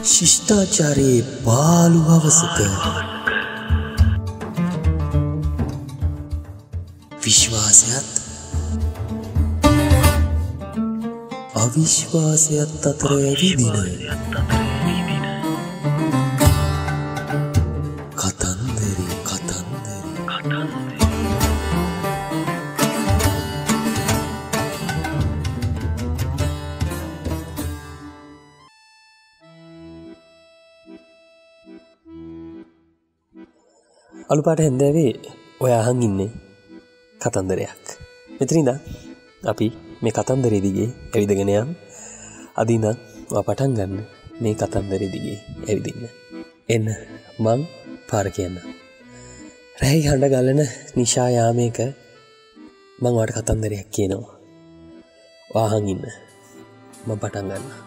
ශිෂ්ටාචාරයේ පාළු හවසක විශ්වාසයත් අවිශ්වාසයත් අතර ඇවිදින කතන්දරේ අලුපාට හැන්දෑවේ ඔය අහන් ඉන්නේ කතන්දරයක්. මෙතන ඉඳන් අපි මේ කතන්දරේ දිගේ ඇවිදගෙන යමු. අද ඉඳන් පටන් ගන්න මේ කතන්දරේ දිගේ ඇවිදින්න. එන්න මං පාර කියන්න. රැහි හඬ ගලන නිශා යාමයක මං ඔයාලට කතන්දරයක් කියනවා. ඔයා අහන් ඉන්න. මං පටන් ගන්නවා.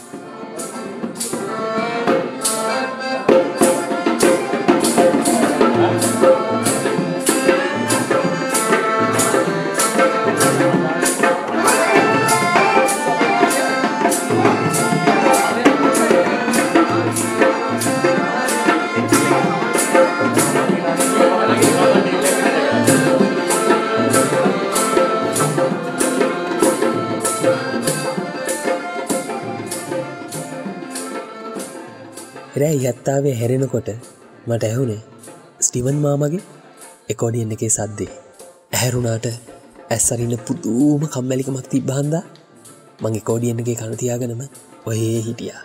රැයි යත්තාවේ හැරෙනකොට මට ඇහුනේ ස්ටිවන් මාමගේ එකෝඩියන් එකේ සද්දේ. ඇහැරුණාට ඇස් අරින්න පුදුම කම්මැලිකමක් තිබ්බා හන්දා මං එකෝඩියන් එකේ කන තියාගෙනම ඔහේ හිටියා.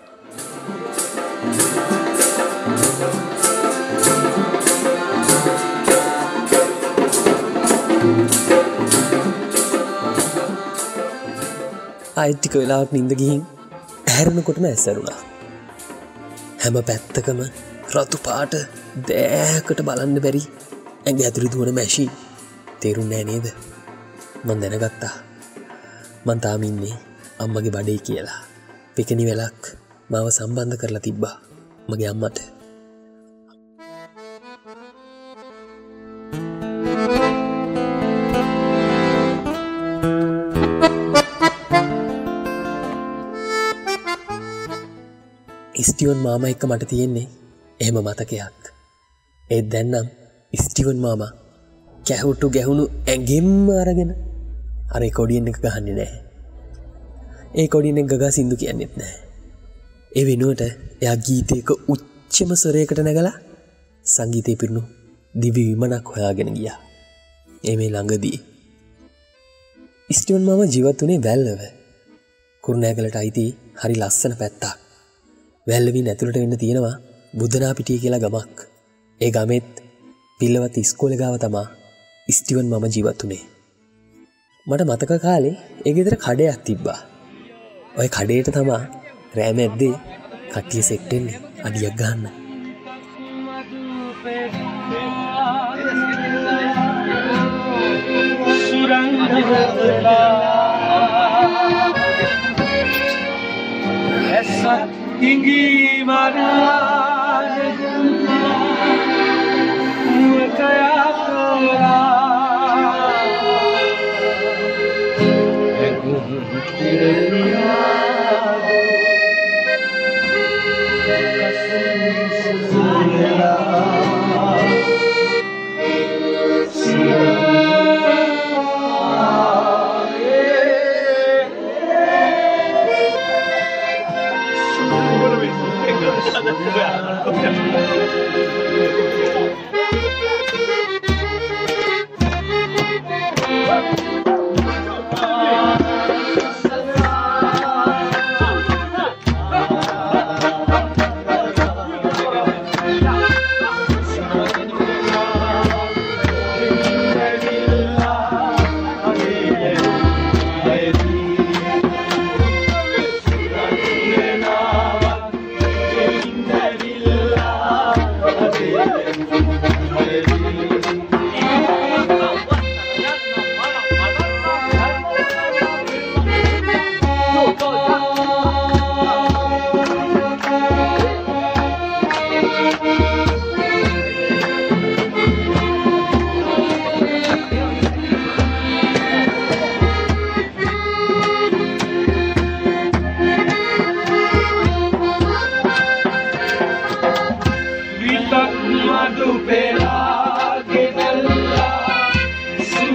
ආයෙත් ටික වෙලාවක් නිින්ද ගිහින් ඇහැරෙනකොටම ඇස් ඇරුණා. හැම පැත්තකම රතු පාට දෑකට බලන්න බැරි ඇඟ ඇතුළේ දුවන මැෂි. තේරුන්නේ නෑ නේද? මං දැනගත්තා මං තාම ඉන්නේ අම්මගේ බඩේ කියලා. පිකෙනි වෙලක් මාව සම්බන්ධ කරලා තිබ්බා මගේ අම්මට. ස්ටිවන් මාමා එක්ක මට තියෙන්නේ එහෙම මතකයක්. ඒත් දැන්නම් ස්ටිවන් මාමා කැහුටු ගැහුණු ඇඟෙම්ම අරගෙන අර කොඩියෙන් එක ගහන්නේ නැහැ. ඒ කොඩියෙන් එක ගගා සින්දු කියන්නෙත් නැහැ. ඒ වෙනුවට එයා ගීතයක උච්චම ස්වරයකට නැගලා සංගීතේ පිරුණු දිව්‍ය විමනක් හොයාගෙන ගියා. මේ ළඟදී ස්ටිවන් මාමා ජීවත් වුණේ වැල්ලව. කුරුණෑගලට අයිති හරි ලස්සන පැත්තක්. වැල්ලවින් ඇතුළට වෙන්න තියෙනවා බුද්ධනාපිටිය කියලා ගමක්. ඒ ගමෙත් පිල්ලවත් ඉස්කෝලේ ගාව තමා ස්ටිවන් මම ජීවත් වුණේ. මට මතක කාලේ ඒ ගෙදර කඩයක් තිබ්බා. ওই කඩේට තමා රෑ මැද්දේ කට්ටිය සෙට් වෙන්නේ අඩියක් ගන්න. Hingi marane kaya kora egun tireliya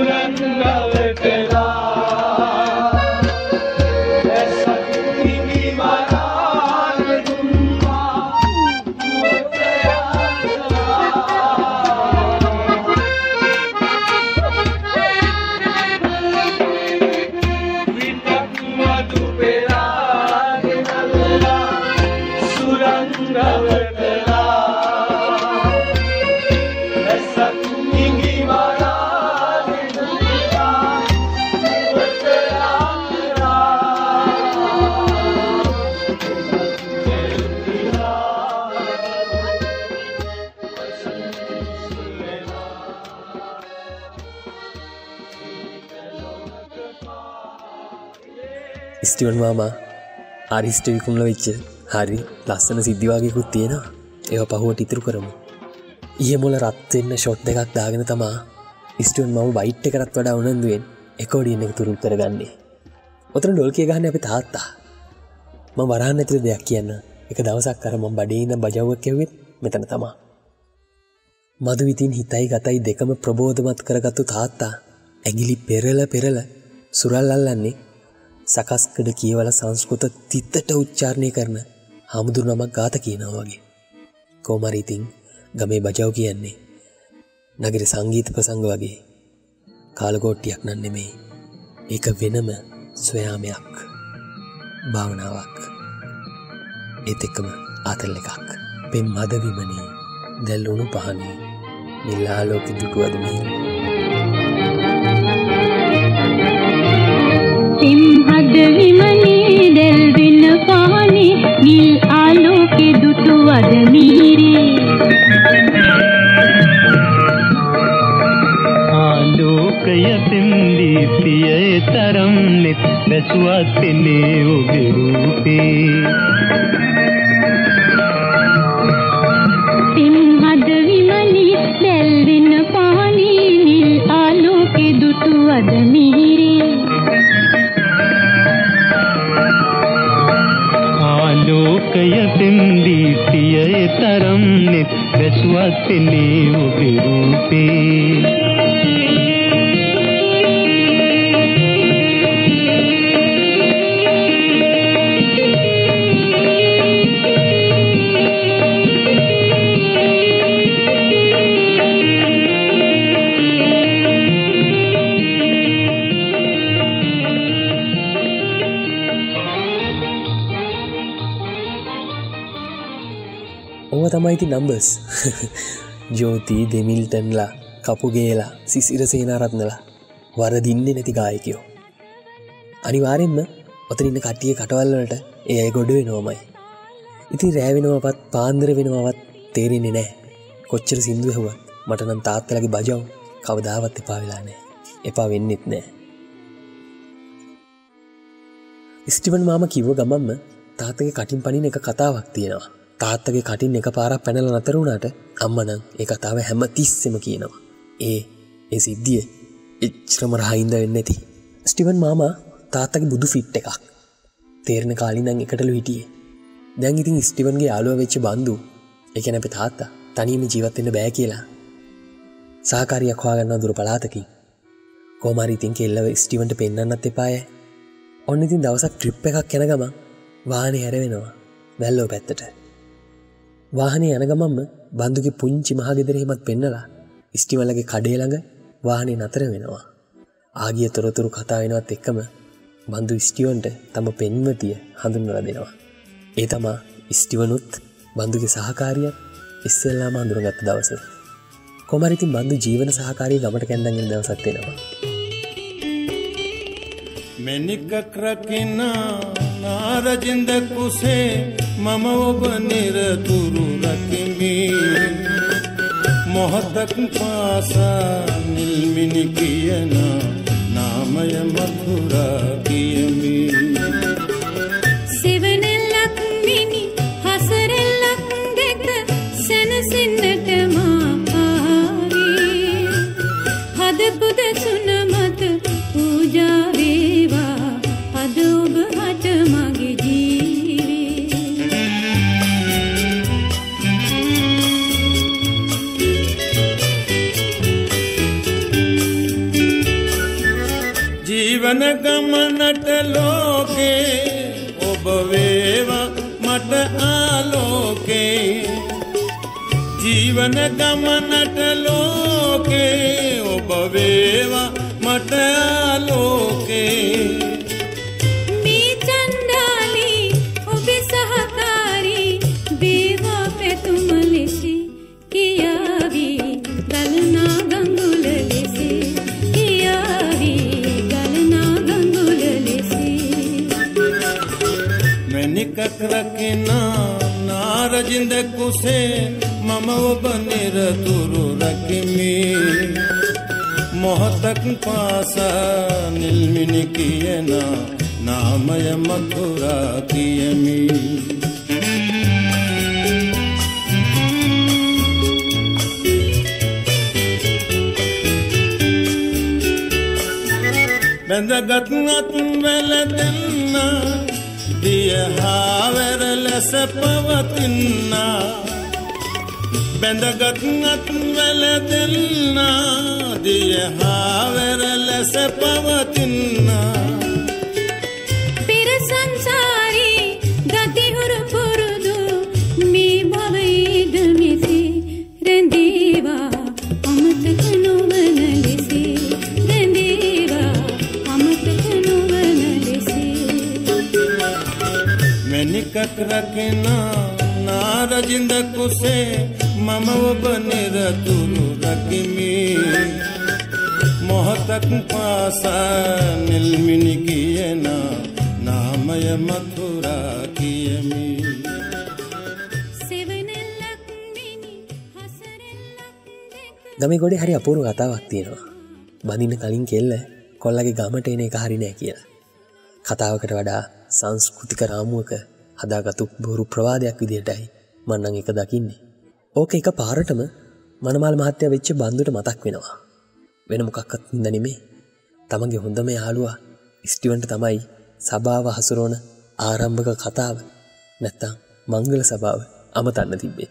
Stephen මාමා ආරිස්ට විකුණලා වෙච්ච හරි ලස්සන සිද්ධි වගේකුත් තියෙනවා. ඒවා පහුවට ඉතුරු කරමු. ඊයේ මොළ රත් වෙන්න ෂොට් දෙකක් දාගෙන තමා ස්ටිවන් මාමා වයිට් එකටත් වඩා උනන්දුවෙන් එකෝඩියන් එක තුරුල් කරගන්නේ. ඔතන ඩොල් කිය ගහන්නේ අපේ තාත්තා. මම වරහන් ඇතුලේ දෙයක් කියන්න. එක දවසක් අර මම බඩේ ඉඳන් බජවුවක් කෙව්වෙත් මෙතන තමා. මදු විතින් හිතයි ගතයි දෙකම ප්‍රබෝධමත් කරගත්තු තාත්තා ඇඟිලි පෙරල සුරල් අල්ලන්නේ සකස්කඩ කියවල සංස්කෘත තිත්තට උච්චාරණය කරන හාමුදුරු නමක් ගාත කියනවා වගේ. කොහොමරි ඉතින් ගමේ බජව් කියන්නේ නගර සංගීත ප්‍රසංග වගේ කාලගෝට්ටියක් නන් නෙමෙයි. ඒක වෙනම සොයාමයක්, භාවනාවක්. ඒත් එක්කම ආතල් එකක්. පෙම් මද විමනේ දැල්ලුණු පහනේ නිලාලෝක දුටුවද මේ සිම්හද විමනේ දැල්වෙන පහනේ නිල් ආලෝකෙ දුටුවද මීරේ ආලෝකය පින්දීපියේ තරම් නෙත් බැසුවත් තෙනේ ඔබේ රූපේ සිම්හද විමනේ දැල්වෙන පහනේ නිල් ආලෝකෙ දුටුවද මීරේ ආලෝකය පින්දීපියේ තරම් නෙත් බැසුවත් තෙනේ ඔබේ රූපේ තමයි ඉතින් නම්බර්ස්. ජෝති දෙමිල්ටන්ලා කපුගේලා සිසිර සේනාරත්නලා වරදින්නේ නැති ගායකයෝ. අනිවාර්යෙන්ම ඔතන ඉන්න කට්ටිය කටවල් වලට ඒ අය ගොඩ වෙනවමයි. ඉතින් රෑ වෙනවවත් පාන්දර වෙනවවත් තේරෙන්නේ නැහැ. කොච්චර සින්දු ඇහුවත් මට නම් තාත්තලාගේ බජව් කවදාවත් එපා වෙලා නැහැ. එපා වෙන්නෙත් නැහැ. ස්ටිවන් මාමා කිව්ව ගමන්ම තාත්තගේ කටින් පනින එක කතාවක් තියෙනවා. තාත්තගේ කටින් එක පාරක් පැනලා නතර වුණාට අම්මා නම් ඒ කතාව හැම තිස්සෙම කියනවා. ඒ සිද්ධිය එච්චරම රහින්ද වෙන්නේ නැති. ස්ටිවන් මාමා තාත්තගේ බුදු ෆිට් එකක්. තේරෙන කාලේ නම් එකටලු හිටියේ. දැන් ඉතින් ස්ටිවන්ගේ යාළුවා වෙච්ච බන්දු, ඒ කියන්නේ අපේ තාත්තා තනියම ජීවත් වෙන්න බෑ කියලා සහකාරියක් හොයාගන්නවා දුර පළාතකින්. කොහොම හරි ඉතින් කෙල්ලව ස්ටිවන්ට පෙන්නන්නත් එපාය. ඔන්න ඉතින් දවසක් ට්‍රිප් එකක් යන ගමන් වාහනේ හැරෙනවා වැල්ලෝ පැත්තට. වාහනේ යන ගමන්ම බන්දුගේ පුංචි මහගෙදර හිමත් පෙන්නලා ස්ටිවන්ලගේ කඩේ ළඟ වාහනේ නතර වෙනවා. ආගිය තොරතුරු කතා වෙනවත් එක්කම බන්දු ස්ටිවන්ට තම පෙන්වතිය හඳුන්වලා දෙනවා. ඒ තමා ස්ටිවනුත් බන්දුගේ සහකාරියක් ඉස්සෙල්ලාම හඳුනගත්ත දවස. කොහොම හරි ඉතින් බන්දු ජීවන සහකාරිය ගමට කැඳන් එන දවසක් එනවා. මෙනික රකින්න නාරජින්ද කුසේ මම ඔබ නිරතුරු රකිමි මොහොතක් පාසා නිල්මිනි කියන නාමය මధుරා කියමි සිවනෙල්ලක් මිනි හසරෙල්ලක් දෙක සැනසෙන්නට මා ආවේ හද පුද සුන මත පූජා වේවා අද ඔබ හට මගේ ජීවේ ජීවන ගමනට ලෝකේ ඔබ වේවා මට ආලෝකේ ජීවන ගමනට ලෝකේ ඔබ වේවා මට ආලෝකේ මේ චණ්ඩාලි ඔබේ සහකාරී වේවා පැතුම ලෙස කියාවි ගලනා ගඟුල ලෙස කියාවි ගලනා ගඟුල ලෙස මැණිකක් රකිනා නාරජින්ද කුසේ මම ඔබ නිරතුරු රකිමි මොහොතක් පාසා නිල්මිණි කියන නාමය මధుරා කියමි බැඳගත් අතුන් වැල දෙන්න දිය හාවර ලෙස පවතින්න බැඳගත් අතුන් වැල දෙන්න දිය හාවර ලෙස පවතින්න පෙර සංසාරී ගතිහුරු පුරුදු මේ භවයේද මෙසි රැඳේවා අමතක නොවන ලෙස රැඳේවා අමතක නොවන ලෙස මැණිකක් රකිනා නාරජින්ද කුසේ මම ඔබ නිරතුරු රකිමි මොහොතක් පාසා නිල්මිණි කියන නාමය මధుරා කියමි සෙවණැල්ලක් මිනි හසරෙල්ලක් දෙක ගමේ ගොඩේ හරි අපූර්ව කතාවක් තියෙනවා. බඳින්න කලින් කෙල්ල කොල්ලගේ ගමට එන එක හරි නෑ කියලා. කතාවකට වඩා සංස්කෘතික රාමුවක හදාගත්තු බොරු ප්‍රවාදයක් විදිහටයි මම නම් ඒක දකින්නේ. ඕක එක පාරටම මනමාල මහත්තයා වෙච්ච බන්දුට මතක් වෙනවා. වෙන මොකක්වත් හින්දා නෙමෙයි. තමන්ගේ හොඳම යාළුවා ස්ටිවන්ට තමයි සභාව හසුරවන ආරම්භක කතාව නැත්තම් මංගල සභාව අමතන්න තිබ්බේ.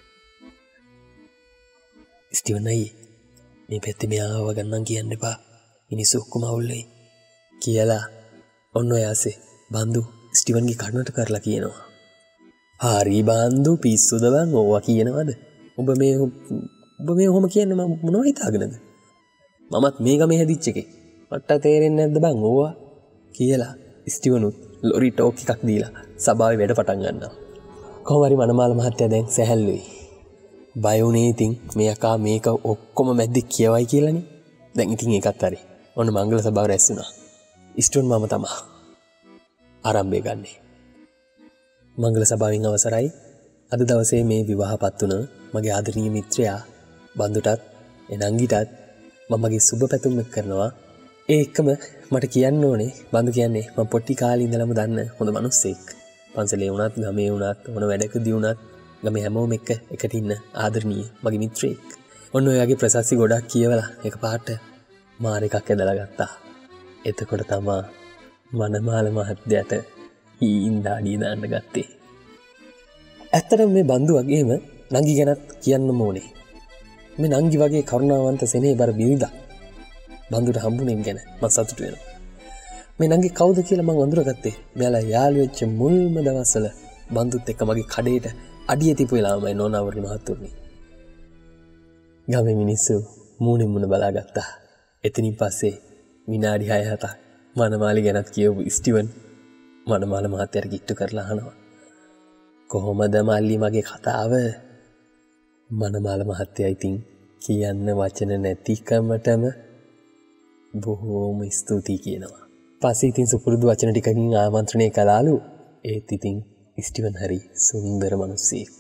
ස්ටිවන් අයියේ මේ පැත්තේ මෙයාව ගන්නම් කියන්න එපා. මිනිස්සු ඔක්කොම අවුල් වෙයි කියලා ඔන්න ඔය ආසේ බන්දු ස්ටිවන්ගේ කනට කරලා කියනවා. හරි බන්දු පිස්සුද බං ඕවා කියනවද? ඔබ මේ ඔහොම කියන්නේ මම මොනව හිතාගෙනද? මමත් මේ ගමේ හැදිච්ච එකේ. මට තේරෙන්නේ නැද්ද බං ඕවා කියලා ස්ටිවනුත් ලොරි ටෝක් එකක් දීලා සභාවේ වැඩ පටන් ගන්නවා. කොහොම හරි මනමාල මහත්තයා දැන් සැහැල්ලුයි. බය වුණේ ඉතින් මේ අකා මේක ඔක්කොම මැද්දේ කියවයි කියලානේ. දැන් ඉතින් ඒකත් හරි. ඔන්න මංගල සභාව රැස් වුණා. ස්ටිවන් මම තමයි ආරම්භය ගන්නේ. මංගල සභාවෙන් අවසරයි. අද දවසේ මේ විවාහපත් වුණ මගේ ආදරණීය මිත්‍රයා බන්දුටත් එනංගිටත් මම මගේ සුබ පැතුම් කරනවා. ඒ එක්කම මට කියන්න ඕනේ බන්දු කියන්නේ මම පොටි කාලේ ඉඳලම දන්න හොඳ මිනිස්සෙක්. පන්සලේ වුණත් ගමේ වුණත් මොන වැඩකදී වුණත් ගමේ හැමෝම එකට ඉන්න ආදරණීය මගේ මිත්‍රයෙක්. ඔන්න ඔයගේ ප්‍රශස්ති ගොඩක් කියවලා එකපාරට මාර එකක් ඇදලා ගත්තා. එතකොට තමා මනමාල මහත්තයාට හීන් දාඩිය දාන්න ගත්තේ. ඇත්තටම මේ බන්දු වගේම නංගි ගැනත් කියන්නම ඕනේ. මේ නංගි වගේ කරුණාවන්ත සෙනෙහබර බිරිඳක් බන්දුට හම්බුනේ ගැන මම සතුටු වෙනවා. මේ නංගි කවුද කියලා මම අඳුරගත්තේ මෙයාලා යාළු වෙච්ච මුල්ම දවස්වල බන්දුත් එක්ක මගේ කඩේට අඩිය තිබු වෙලාවමයි නෝනාවරි මහත්තුරුනි. ගමේ මිනිස්සු මූණෙන් මුණ බලාගත්තා. එතනින් පස්සේ විනාඩි 6-7ක් මනමාලි ගැනත් කියවපු ස්ටිවන් මනමාල මහත්තයාට කිට්ටු කරලා අහනවා. කොහොමද මල්ලි මගේ කතාව? මනමාල මහත්තයා ඉතින් කියන්න වචන නැතිකමටම බොහෝම ස්තුතියි කියනවා. පස්සේ ඉතින් සුපුරුදු වචන ටිකකින් ආමන්ත්‍රණය කළාලු. ඒත් ඉතින් ස්ටිවන් හරි සුන්දර මිනිස්සෙක්.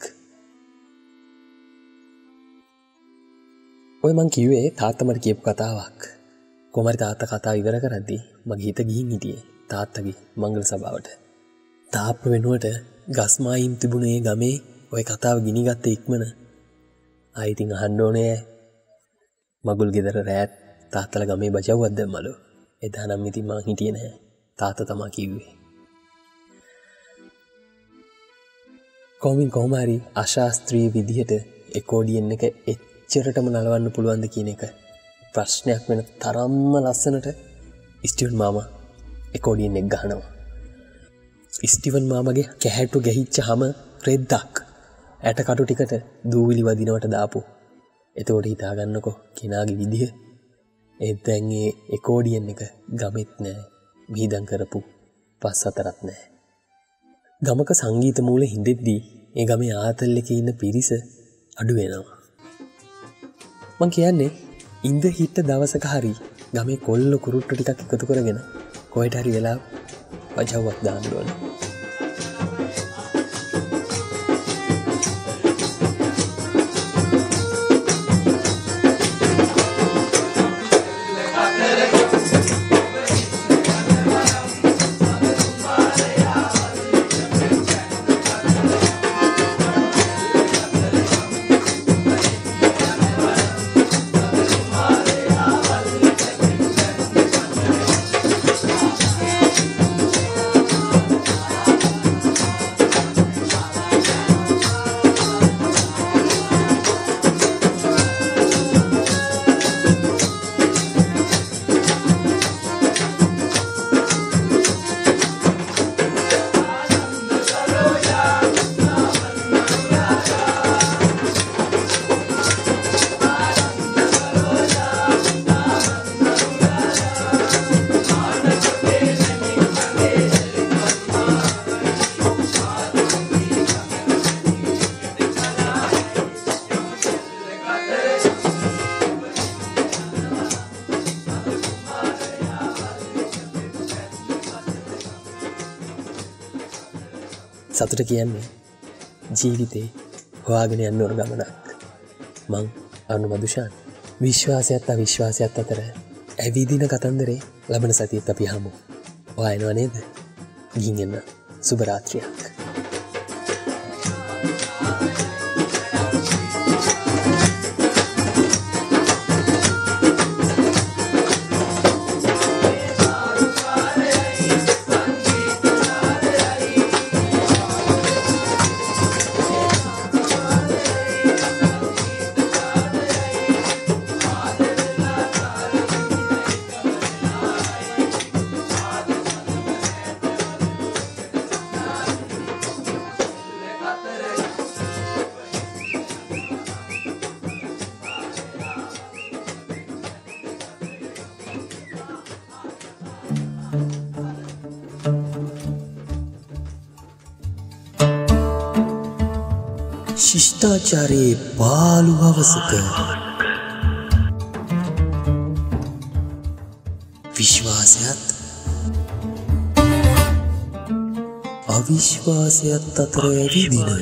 ඔය මං කිව්වේ තාත්තා මට කියපු කතාවක්. කොහමද තාත්තා කතාව ඉවර කරද්දී මගේ හිත ගිහින් හිටියේ තාත්තගේ මංගල සභාවට. තාප්ප වෙනුවට ගස්මායින් තිබුණේ ගමේ ඔය කතාව ගිනිගත්ත ඉක්මන. ආයි ඉතින් අහන්න ඕනේ මගුල් ගෙදර රෑත් තාත්තලා ගමේ බජව්වක් දැම්මලු. එදා නම් ඉතින් මං හිටියේ නැහැ. තාත්තා තමයි කිව්වේ. කොහොම හරි අශාස්ත්‍රීය විදිහට එකෝඩියන් එක එච්චරටම නලවන්න පුළුවන්ද කියන එක ප්‍රශ්නයක් වෙන තරම්ම ලස්සනට ස්ටිවන් මාමා එකෝඩියෙන් එක් ගහනවා. ස්ටිවන් මාමගේ කැහැට්ටු ගැහිච්ච හම රෙද්දක් ඇට කටු ටිකට දූවිලි වදිනවට දාපු. එතකොට හිතාගන්නකො කෙනාගේ විදිහ. ඒත් දැන් ඒ එකෝඩියෙන් එක ගමෙත් නෑ, මිහිදම් කරපු පස් හතරක් නෑ. ගමක සංගීත මූල හින්දෙද්දී ඒ ගමේ ආතල් එකේ ඉන්න පිරිස අඩු වෙනවා. මං කියන්නේ ඉඳ හිට දවසක හරි ගමේ කොල්ල කුරුට්ටු ටිකක් එකතු කරගෙන කොහෙට හරි වෙලා වජව්වක් දාන්න ඕනේ. සතුට කියන්නේ ජීවිතේ හොයාගෙන යන්න ඕන ගමනක්. මං අනු මදුෂාන්. විශ්වාසයත් අවිශ්වාසයත් අතර ඇවිදින කතන්දරේ ලබන සතියත් අපි හමු. ඔයා එනවා නේද? ගිහින් එන්න. සුබ රාත්‍රියක්. ශිෂ්ටාචාරයේ පාළු හවසක විශ්වාසයත් අවිශ්වාසයත් අතර ඇවිදින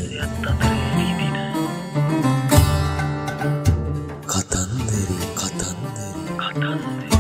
කතන්දරේ